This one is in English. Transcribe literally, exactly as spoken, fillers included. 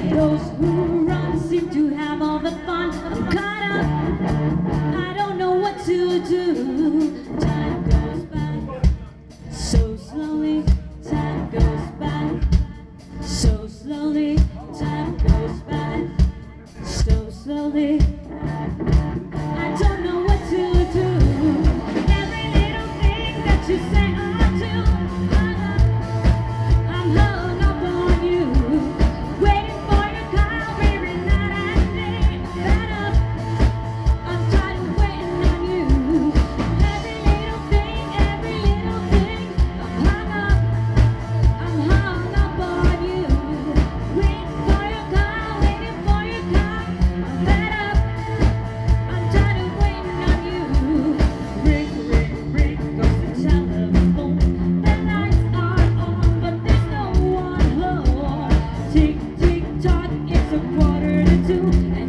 Those who run seem to have all the fun. I'm caught up, I don't know what to do. Time goes by so slowly, time goes by so slowly, time goes by so slowly. I don't know what to do. Every little thing that you say or do, I'm hung up on you, waiting for your call every night and day. Fed up, I'm tired of waiting on you. Every little thing, every little thing, I'm hung up, I'm hung up on you, waiting for your call, waiting for your call. I'm fed up, I'm tired of waiting on you. Ring, ring, ring goes the telephone. The lights are on, but there's no one home. Tick, tick, tock, it's a quarter to two.